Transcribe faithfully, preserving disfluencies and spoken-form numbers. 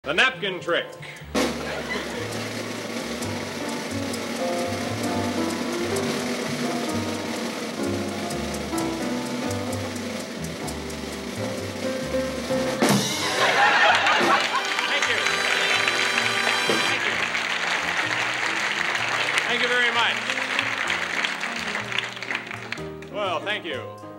The napkin trick. Thank you very much. Well, thank you.